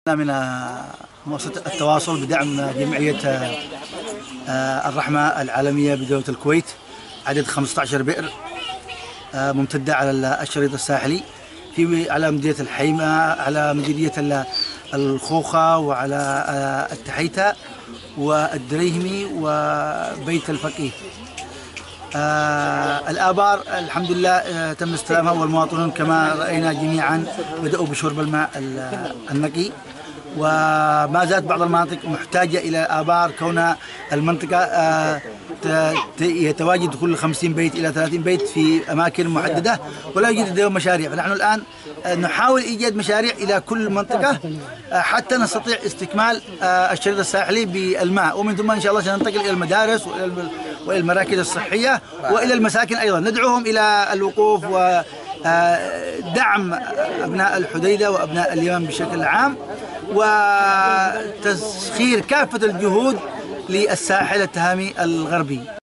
من مؤسسة التواصل بدعم جمعية الرحمة العالمية بدولة الكويت، عدد 15 بئر ممتدة على الشريط الساحلي على مديرية الحيمة، على مديرية الخوخة، وعلى التحيتة والدريهمي وبيت الفقيه. الآبار الحمد لله تم استلامها، والمواطنون كما رأينا جميعا بدأوا بشرب الماء النقي، وما زالت بعض المناطق محتاجة إلى آبار، كون المنطقة يتواجد كل 50 بيت إلى 30 بيت في أماكن محددة، ولا يوجد لديهم مشاريع. فنحن الآن نحاول إيجاد مشاريع إلى كل منطقة حتى نستطيع استكمال الشريط الساحلي بالماء، ومن ثم إن شاء الله سننتقل إلى المدارس وإلى المراكز الصحية وإلى المساكن أيضا. ندعوهم إلى الوقوف ودعم أبناء الحديدة وأبناء اليمن بشكل عام، وتسخير كافة الجهود للساحل التهامي الغربي.